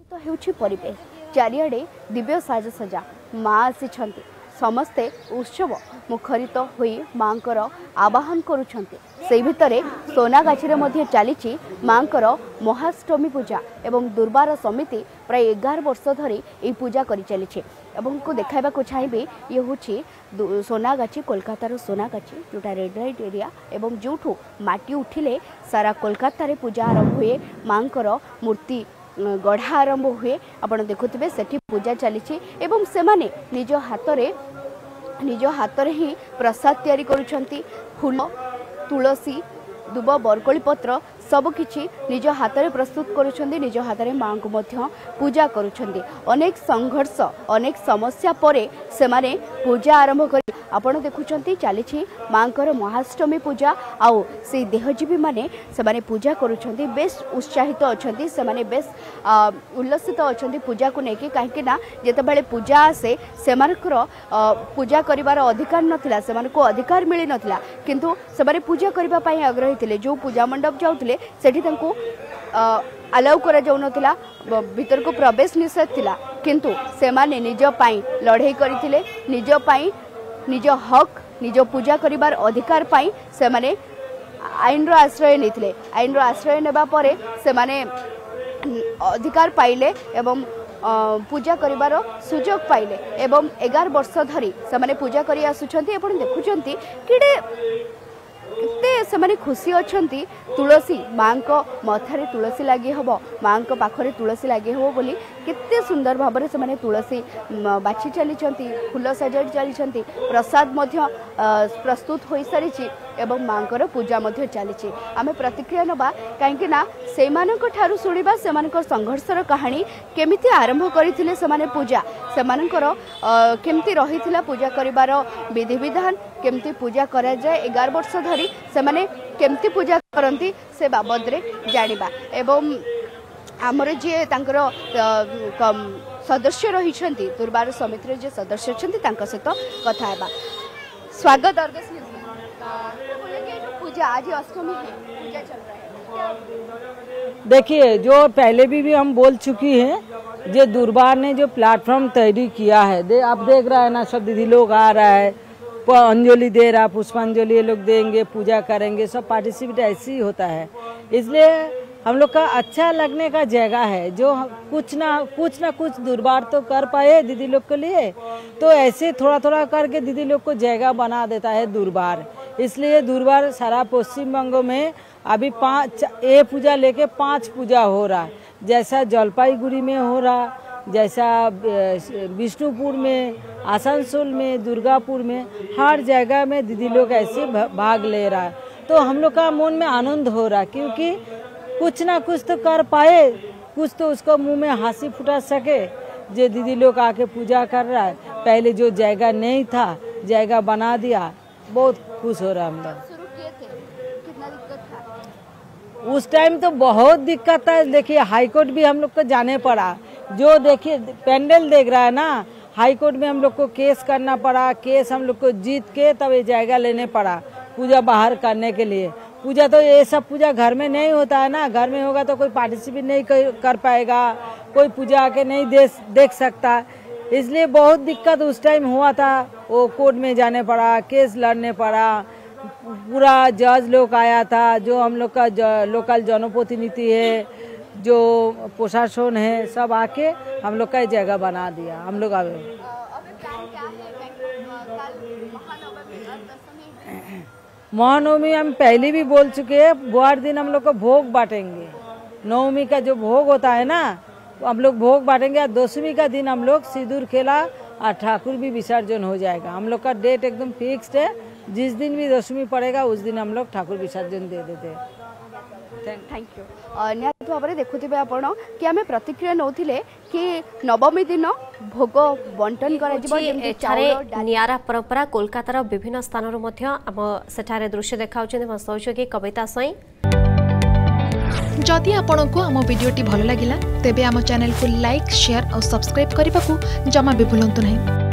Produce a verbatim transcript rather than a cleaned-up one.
तो हेउछि परिवेश चारिआडे दिव्य साजसजा माँ आसी समस्ते उत्सव मुखरित होई मांकर आवाहन करुछन्ते। से भितरे सोनागाछी मध्ये चली मांकर महाष्टमी पूजा एवं दुर्बार समिति प्राय एगार वर्ष धरी ये पूजा करी चली एवं को देखाइबा को चाहिए ये हूँ सोनागाछी कोलकातार सोनागाछी जोटा रेड लाइट एरिया एवं जोठू माटी उठिले सारा कोलकाता पूजा आरंभ हुए मांकर मूर्ति गढ़ा आरंभ हुए आपण देखुथिबे सेठी पूजा चली एवं से माने निज हाथ रे निज हाथ रे ही प्रसाद तैयारी करुछंती फूल तुलसी दुब बरकोली पत्र सबकिछि निज हाथ में प्रस्तुत करुछंती निज हाथ में माँ को मध्य पूजा करुछंती। अनेक संघर्ष अनेक समस्या परे से माने पूजा आरंभ कर आपण देखुछंती चली मांकर महाष्टमी पूजा आउ से देहजीवी माने से माने पूजा करुछंती बेस उत्साहित अछंती से माने बेस उल्लसित अछंती पूजा को लेकिन कहीं ना जेते बेले पूजा आसे से मानकर पूजा करिवार अधिकार नथिला से मानको अधिकार मिली नथिला किंतु से माने पूजा करिबा पई आग्रही थिले जो पूजा मंडप जाउथिले सेठी तंको अलाउ करा जाउ नथिला भीतर को प्रवेश निषेध थिला किंतु से माने निज पई लड़ाई करथिले निज पई निज हक निज पूजा करिवार अधिकार पाई से माने आईन रो आश्रय नेथिले आईन रो आश्रय नेबा परे से माने अधिकार पाइले एवं पूजा करिवार सुजोग पाइले एवं एगार वर्ष धरी से माने पूजा करी आसुछंती एपण देखुछंती किडे केते से माने खुशी अछंती तुलसी माँ को मथारे तुलसी लगे हम माँ को पाखरे तुलसी लगे हम बोली केते सुंदर भाव से माने तुलसी बाछी चली फूल सजाई चली प्रसाद मध्य प्रस्तुत हो सारी एवं मांकर पूजा मध्य चली आमे प्रतिक्रिया नबा कहीं ना से ठारू शुणा से संघर्षर कहानी केमिति आरंभ करथिले से माने पूजा से केमती रही पूजा करिवार विधि विधान केमती पूजा करा जाए एगार वर्ष धरी से माने केमती पूजा करती से बाबद रे जानिबा एवं आमर जी तांकर सदस्य रही दुर्बार समिति जे सदस्य अच्छा सहित कथा हेबा। स्वागत अर्गस पूजा आज अष्टमी है पूजा चल रहा है। देखिए जो पहले भी भी हम बोल चुकी हैं जो दुर्बार ने जो प्लेटफॉर्म तैयारी किया है दे आप देख रहा है ना सब दीदी लोग आ रहा है अंजलि दे रहा पुष्पांजलि ये लोग देंगे पूजा करेंगे सब पार्टिसिपेट ऐसे ही होता है इसलिए हम लोग का अच्छा लगने का जगह है जो कुछ ना कुछ ना कुछ दुर्बार तो कर पाए दीदी लोग के लिए तो ऐसे थोड़ा थोड़ा करके दीदी लोग को जगह बना देता है दुर्बार। इसलिए दुर्बार सारा पश्चिम बंगों में अभी पाँच ए पूजा लेके पांच पूजा हो रहा है जैसा जलपाईगुड़ी में हो रहा जैसा विष्णुपुर में आसनसोल में दुर्गापुर में हर जगह में दीदी लोग ऐसे भाग ले रहा है तो हम लोग का मन में आनंद हो रहा है क्योंकि कुछ ना कुछ तो कर पाए कुछ तो उसको मुंह में हंसी फुटा सके जो दीदी लोग आके पूजा कर रहा है पहले जो जगह नहीं था जगह बना दिया बहुत खुश हो रहा हम लोग। उस टाइम तो बहुत दिक्कत था देखिए हाईकोर्ट भी हम लोग को जाने पड़ा जो देखिए पेंडल देख रहा है ना हाईकोर्ट में हम लोग को केस करना पड़ा केस हम लोग को जीत के तब ये जगह लेने पड़ा पूजा बाहर करने के लिए। पूजा तो ये सब पूजा घर में नहीं होता है ना घर में होगा तो कोई पार्टिसिपेट नहीं कर पाएगा कोई पूजा आके नहीं दे, देख सकता इसलिए बहुत दिक्कत उस टाइम हुआ था वो कोर्ट में जाने पड़ा केस लड़ने पड़ा पूरा जज लोग आया था जो हम लोग का लोकल जनप्रतिनिधि है जो प्रशासन है सब आके हम लोग का जगह बना दिया हम लोग महानवमी हम पहले भी बोल चुके हैं बुधवार दिन हम लोग को भोग बांटेंगे नवमी का जो भोग होता है ना हम लोग भोग बांटेंगे और दसवीं का दिन हम लोग सिंदूर खेला और ठाकुर भी विसर्जन हो जाएगा। हम लोग का डेट एकदम फिक्स्ड है जिस दिन भी दसवीं पड़ेगा उस दिन हम लोग ठाकुर विसर्जन दे देते हैं। थैंक यू निहत भाव में देखुवे आपण कि आम प्रतिक्रिया नौथिले कि नवमी दिन भोग बंटन कर नियारा परंपरा कोलकातार विभिन्न स्थान सेठारे दृश्य देखा सहयोगी कविता साई। जदि आपंक आम भिडी भल लगा तेब आम चैनल को लाइक शेयर और सब्सक्राइब करने को जमा भी भूलु नहीं।